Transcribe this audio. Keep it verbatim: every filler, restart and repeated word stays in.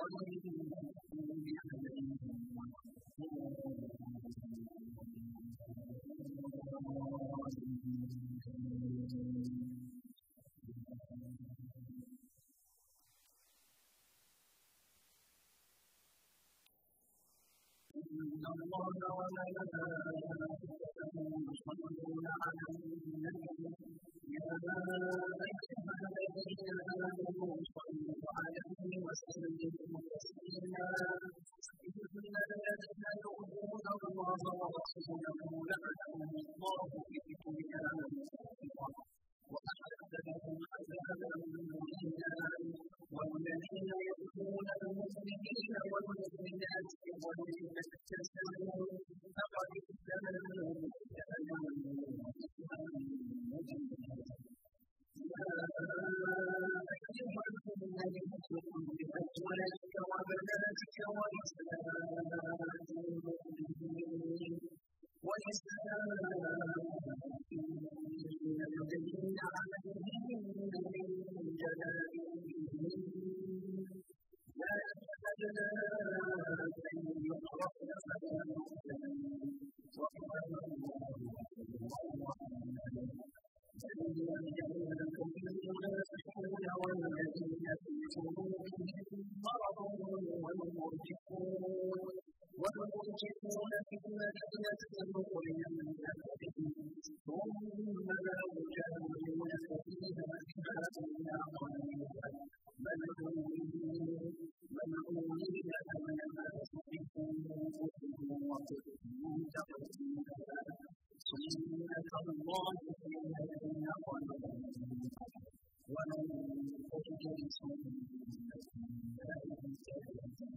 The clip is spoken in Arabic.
إن الله وملائكته يصلون على النبي يا أيها الذين آمنوا صلوا عليه وسلموا تسليما إن الذين يؤذون الله ورسوله لعنهم الله في الدنيا والآخرة وأعد لهم عذابا مهينا والذين يؤذون المؤمنين والمؤمنات بغير ما اكتسبوا فقد احتملوا بهتانا يا أيها الذين قل لأزواجك وبناتك ونساء المؤمنين ونساء الذين عليهن من جلابيبهن لا يحتجن أن يعرفن فلا يحزن وقال الله الذين لكم المنافقون والذين في قلوبهم مرض والمرجفون والمرجفون في المدينة مقرنا من أهلهم ثم لا يجاورون فيها إلا قليلا ملعونين أينما تقفوا أخذوا وقتلوا تقتيلا سنة الله في الذين خلوا ومن تجد سنة الله